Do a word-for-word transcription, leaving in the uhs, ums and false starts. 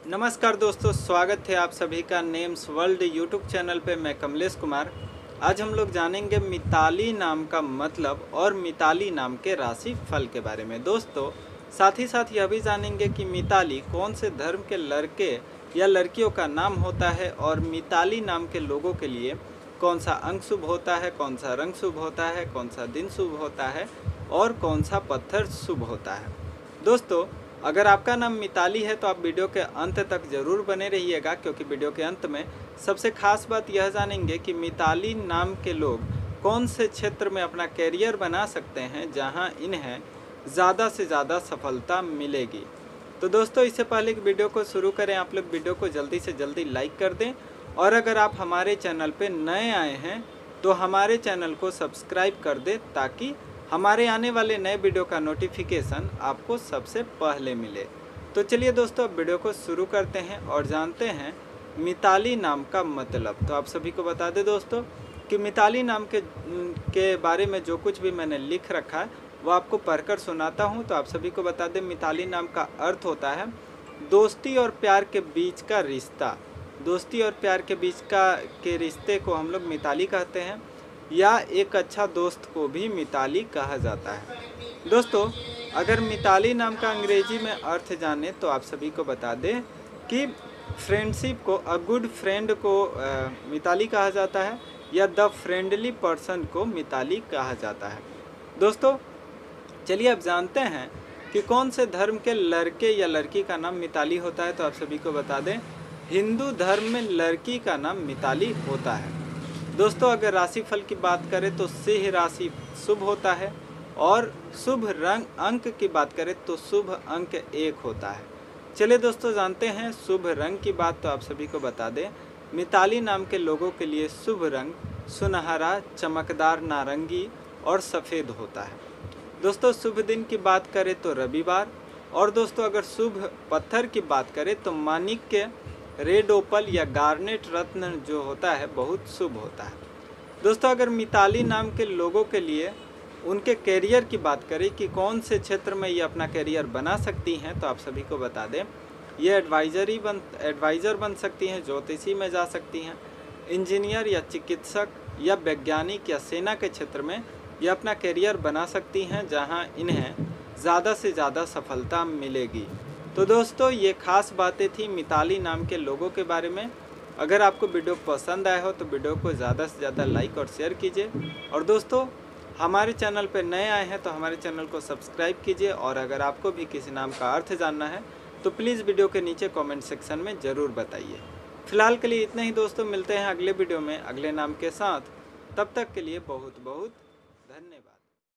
नमस्कार दोस्तों, स्वागत है आप सभी का नेम्स वर्ल्ड यूट्यूब चैनल पे। मैं कमलेश कुमार। आज हम लोग जानेंगे मिताली नाम का मतलब और मिताली नाम के राशि फल के बारे में। दोस्तों, साथ ही साथ यह भी जानेंगे कि मिताली कौन से धर्म के लड़के या लड़कियों का नाम होता है और मिताली नाम के लोगों के लिए कौन सा अंक शुभ होता है, कौन सा रंग शुभ होता है, कौन सा दिन शुभ होता है और कौन सा पत्थर शुभ होता है। दोस्तों, अगर आपका नाम मिताली है तो आप वीडियो के अंत तक ज़रूर बने रहिएगा, क्योंकि वीडियो के अंत में सबसे खास बात यह जानेंगे कि मिताली नाम के लोग कौन से क्षेत्र में अपना कैरियर बना सकते हैं जहां इन्हें ज़्यादा से ज़्यादा सफलता मिलेगी। तो दोस्तों, इससे पहले कि वीडियो को शुरू करें, आप लोग वीडियो को जल्दी से जल्दी लाइक कर दें और अगर आप हमारे चैनल पर नए आए हैं तो हमारे चैनल को सब्सक्राइब कर दें ताकि हमारे आने वाले नए वीडियो का नोटिफिकेशन आपको सबसे पहले मिले। तो चलिए दोस्तों, अब वीडियो को शुरू करते हैं और जानते हैं मिताली नाम का मतलब। तो आप सभी को बता दें दोस्तों कि मिताली नाम के के बारे में जो कुछ भी मैंने लिख रखा है वो आपको पढ़कर सुनाता हूं। तो आप सभी को बता दें, मिताली नाम का अर्थ होता है दोस्ती और प्यार के बीच का रिश्ता। दोस्ती और प्यार के बीच का के रिश्ते को हम लोग मिताली कहते हैं, या एक अच्छा दोस्त को भी मिताली कहा जाता है। दोस्तों, अगर मिताली नाम का अंग्रेजी में अर्थ जाने तो आप सभी को बता दें कि फ्रेंडशिप को, अ गुड फ्रेंड को आ, मिताली कहा जाता है, या द फ्रेंडली पर्सन को मिताली कहा जाता है। दोस्तों, चलिए अब जानते हैं कि कौन से धर्म के लड़के या लड़की का नाम मिताली होता है। तो आप सभी को बता दें, हिंदू धर्म में लड़की का नाम मिताली होता है। दोस्तों, अगर राशिफल की बात करें तो सिंह राशि शुभ होता है और शुभ रंग अंक की बात करें तो शुभ अंक एक होता है। चलिए दोस्तों, जानते हैं शुभ रंग की बात। तो आप सभी को बता दें, मिताली नाम के लोगों के लिए शुभ रंग सुनहरा, चमकदार नारंगी और सफ़ेद होता है। दोस्तों, शुभ दिन की बात करें तो रविवार। और दोस्तों, अगर शुभ पत्थर की बात करें तो माणिक्य, रेड ओपल या गार्नेट रत्न जो होता है बहुत शुभ होता है। दोस्तों, अगर मिताली नाम के लोगों के लिए उनके कैरियर की बात करें कि कौन से क्षेत्र में ये अपना कैरियर बना सकती हैं, तो आप सभी को बता दें, ये एडवाइजरी बन एडवाइज़र बन सकती हैं, ज्योतिषी में जा सकती हैं, इंजीनियर या चिकित्सक या वैज्ञानिक या सेना के क्षेत्र में ये अपना कैरियर बना सकती हैं जहाँ इन्हें ज़्यादा से ज़्यादा सफलता मिलेगी। तो दोस्तों, ये खास बातें थी मिताली नाम के लोगों के बारे में। अगर आपको वीडियो पसंद आया हो तो वीडियो को ज़्यादा से ज़्यादा लाइक और शेयर कीजिए। और दोस्तों, हमारे चैनल पर नए आए हैं तो हमारे चैनल को सब्सक्राइब कीजिए। और अगर आपको भी किसी नाम का अर्थ जानना है तो प्लीज़ वीडियो के नीचे कमेंट सेक्शन में ज़रूर बताइए। फिलहाल के लिए इतना ही दोस्तों, मिलते हैं अगले वीडियो में अगले नाम के साथ। तब तक के लिए बहुत बहुत धन्यवाद।